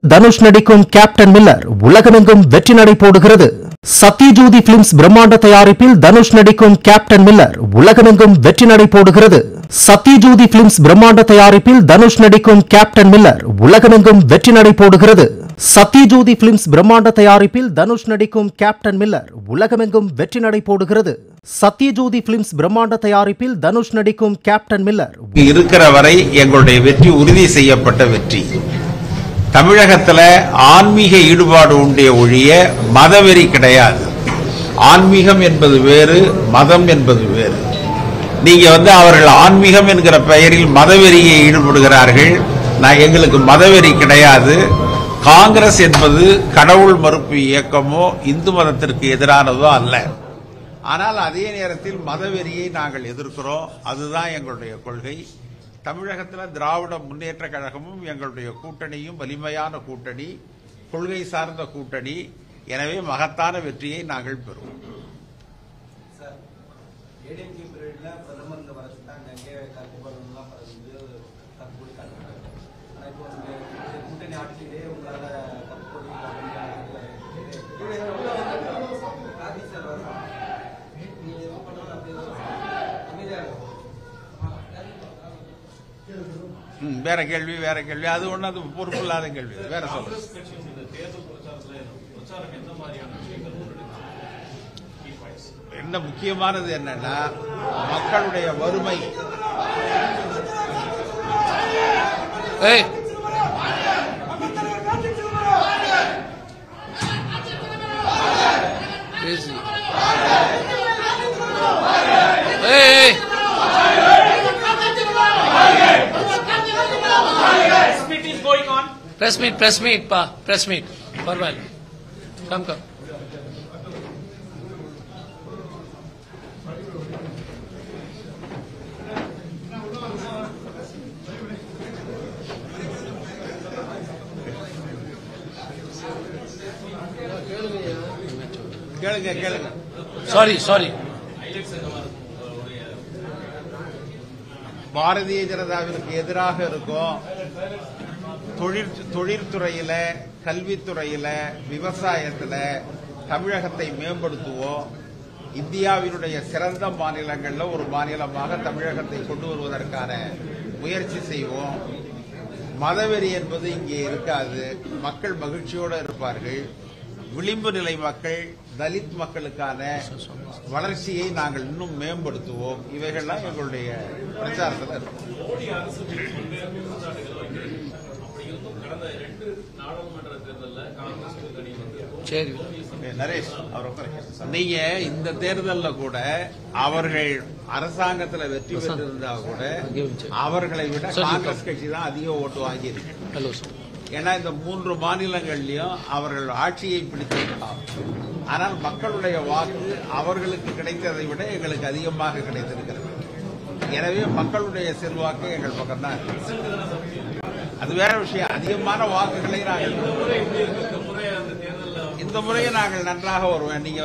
தனுஷ் நடிக்கும் captain Miller உலகமெங்கும் வெற்றி நடை போடுகிறது. சத்யஜோதி பிலிம்ஸ் பிரம்மாண்ட தயாரிப்பில் தனுஷ் நடிக்கும் கேப்டன் மில்லர் உலகமெங்கும் வெற்றி நடை போடுகிறது. சத்யஜோதி பிலிம்ஸ் பிரம்மாண்ட தயாரிப்பில் தனுஷ் நடிக்கும் கேப்டன் மில்லர் உலகமெங்கும் வெற்றி நடை போடுகிறது. சத்யஜோதி பிலிம்ஸ் பிரம்மாண்ட தயாரிப்பில் தனுஷ் நடிக்கும் கேப்டன் மில்லர் உலகமெங்கும் வெற்றி நடை போடுகிறது. சத்யஜோதி பிலிம்ஸ் பிரம்மாண்ட தயாரிப்பில் தனுஷ் நடிக்கும் கேப்டன் மில்லர் இருக்கிற வரை எங்களுடைய வெற்றி உறுதி செய்யப்பட்ட வெற்றி. தமிழகத்தில் ஆன்மீக ஈடுபாடு உண்டே ஒழிய மதவெறி கிடையாது. ஆன்மீகம் என்பது வேறு, மதம் என்பது வேறு. நீங்க அவர்கள் ஆன்மீகம் என்கிற பெயரில் மதவெறியை ஈடுபடுகிறார்கள். எங்களுக்கு மதவெறி கிடையாது. காங்கிரஸ் என்பது கடவுள் மறுப்பு இயக்கமோ இந்து மதத்திற்கு எதிரானதோ அல்ல. ஆனால் அதே நேரத்தில் மதவெறியை நாங்கள் எதிர்க்கிறோம். அதுதான் எங்களுடைய கொள்கை. தமிழகத்தில் திராவிட முன்னேற்ற கழகமும் எங்களுடைய கூட்டணியும் வலிமையான கூட்டணி, கொள்கை சார்ந்த கூட்டணி. எனவே மகத்தான வெற்றியை நாங்கள் பெறுவோம். வேற கேள்வி அது ஒண்ணு, அது பொறுப்பு இல்லாத கேள்வி. வேற சொல்லுங்க. என்ன முக்கியமானது என்னன்னா மக்களுடைய வறுமை. Press meet, pa. Press meet. For a while. Come. கேளுங்க. Sorry. பாரதிய ஜனதாவிற்கு எதிராக இருக்கும் தொழிற்துறையில, கல்வித்துறையில, விவசாயத்தில் தமிழகத்தை மேம்படுத்துவோம். இந்தியாவினுடைய சிறந்த மாநிலங்களில் ஒரு மாநிலமாக தமிழகத்தை கொண்டு வருவதற்கான முயற்சி செய்வோம். மதவெறி என்பது இங்கே இருக்காது. மக்கள் மகிழ்ச்சியோடு இருப்பார்கள். விளிம்பு நிலை மக்கள், தலித் மக்களுக்கான வளர்ச்சியை நாங்கள் இன்னும் மேம்படுத்துவோம். இவைகள்லாம் எங்களுடைய பிரச்சாரத்தில் இருக்கும். நரேஷ், நீங்க இந்த தேர்தலில் கூட அவர்கள் அரசாங்கத்தில் வெற்றி பெற்றிருந்தா கூட அவர்களை விட காங்கிரஸ் கட்சி தான் அதிக ஓட்டு வாங்கியிருக்கு. ஏன்னா இந்த 3 மாநிலங்கள்லயும் அவர்கள் ஆட்சியை பிடித்திருக்கலாம். ஆனால் மக்களுடைய வாக்கு அவர்களுக்கு கிடைத்ததை விட எங்களுக்கு அதிகமாக கிடைத்திருக்கிறது. எனவே மக்களுடைய செல்வாக்கு எங்கள் பக்கம் தான் இருக்கு. அது வேற விஷயம். அதிகமான வாக்குகளை நாங்கள் இந்த முறையை நாங்கள் நன்றாக வருவோம். நீங்க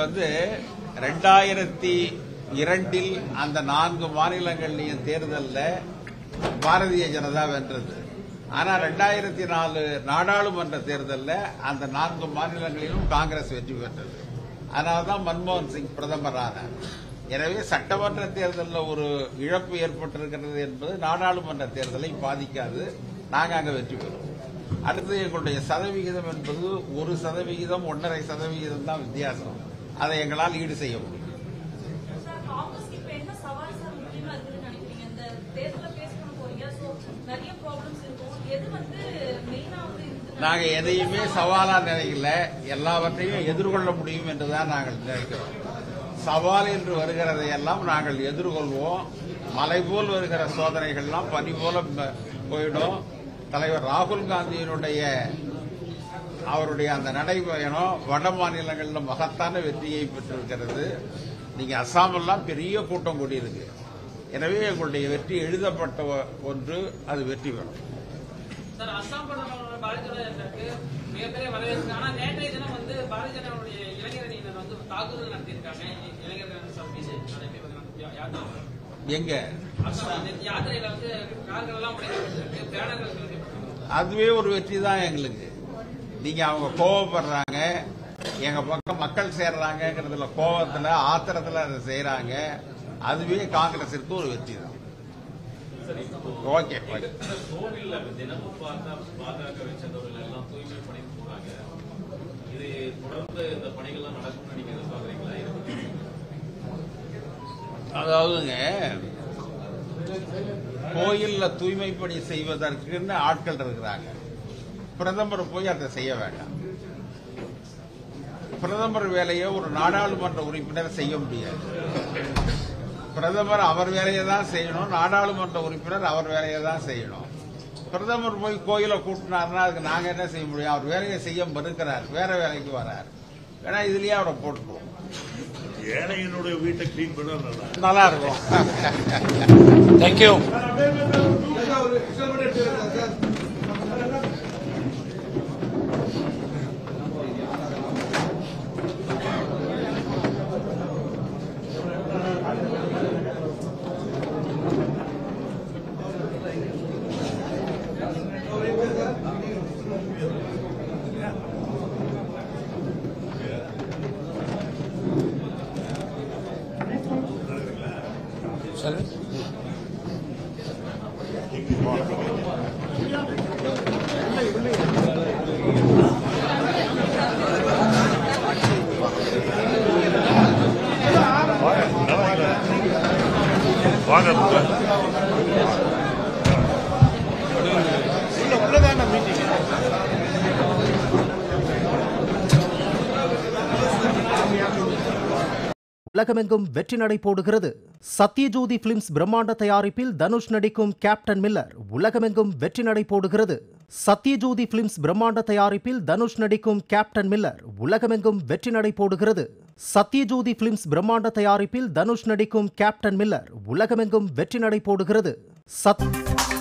2002 அந்த 4 மாநிலங்கள்லயும் தேர்தலில் பாரதிய ஜனதா வென்றது. ஆனா 2004 நாடாளுமன்ற தேர்தலில் அந்த 4 மாநிலங்களிலும் காங்கிரஸ் வெற்றி பெற்றது. அதனால்தான் மன்மோகன் சிங் பிரதமர் ஆனார். எனவே சட்டமன்ற தேர்தலில் ஒரு இழப்பு ஏற்பட்டிருக்கிறது என்பது நாடாளுமன்ற தேர்தலை பாதிக்காது. நாங்கள் அங்கே வெற்றி பெறுவோம். அடுத்து எங்களுடைய சதவிகிதம் என்பது 1%, 1.5% தான் வித்தியாசம். அதை எங்களால் ஈடு செய்ய முடியும். நாங்க எதையுமே சவாலா நினைக்கல. எல்லாவற்றையும் எதிர்கொள்ள முடியும் என்றுதான் நாங்கள் நினைக்கிறோம். சவால் என்று வருகிறதையெல்லாம் நாங்கள் எதிர்கொள்வோம். மலை போல் வருகிற சோதனைகள்லாம் பனி போல போயிடும். தலைவர் ராகுல் காந்தியினுடைய அவருடைய அந்த நடைபயணம் வட மாநிலங்களில் மகத்தான வெற்றியை பெற்றிருக்கிறது. நீங்க அஸ்ஸாமெல்லாம் பெரிய கூட்டம் கூடியிருக்கு. எனவே எங்களுடைய வெற்றி எழுதப்பட்ட ஒன்று, அது வெற்றி பெறும். மிகப்பெரிய வரவேற்பு. ஆனா நேற்றைய தினம் பாரதிய ஜனதாவுடைய இளைஞரணியினர் தாக்குதல் நடத்தியிருக்காங்க. எங்க யாத்திரையில கார்கள் எல்லாம் உடைக்கப்பட்டிருக்கு, பேனர்கள். அதுவே ஒரு வெற்றி தான் எங்களுக்கு. நீங்க அவங்க கோவப்படுறாங்க, எங்க பக்கம் மக்கள் சேர்றாங்கிறதுல கோவத்துல ஆத்திரத்துல அதை செய்யறாங்க. அதுவே காங்கிரஸிற்கு ஒரு வெற்றி தான். ஓகே, அதாவதுங்க கோயில்ல தூய்மை பணி செய்வதற்குன்னு ஆட்கள் இருக்கிறாங்க. பிரதமர் போய் அதை செய்ய வேண்டாம். பிரதமர் வேலையை ஒரு நாடாளுமன்ற உறுப்பினர் செய்ய முடியாது. பிரதமர் அவர் வேலையை தான் செய்யணும், நாடாளுமன்ற உறுப்பினர் அவர் வேலையை தான் செய்யணும். பிரதமர் போய் கோயிலை கூட்டினார்னா அதுக்கு நாங்க என்ன செய்ய முடியும்? அவர் வேலையை செய்ய மறுக்கிறார், வேற வேலைக்கு வர்றார். ஏன்னா இதுலயே அவரை போட்டுருவோம். ஏழைகளுடைய வீட்டை கிளீன் பண்ண நல்லா இருக்கும். தேங்க்யூ. சரி, வாங்க உள்ளதான மீட்டிங். உலகமெங்கும் வெற்றி நடை போடுகிறது. சத்யஜோதி பிலிம்ஸ் பிரம்மாண்ட தயாரிப்பில் தனுஷ் நடிக்கும் கேப்டன் மில்லர் உலகமெங்கும் வெற்றி நடை போடுகிறது. சத்யஜோதி பிலிம்ஸ் பிரம்மாண்ட தயாரிப்பில் தனுஷ் நடிக்கும் கேப்டன் மில்லர் உலகமெங்கும் வெற்றி நடை போடுகிறது. சத்யஜோதி பிலிம்ஸ் பிரம்மாண்ட தயாரிப்பில் தனுஷ் நடிக்கும் கேப்டன் மில்லர் உலகமெங்கும் வெற்றி நடை போடுகிறது.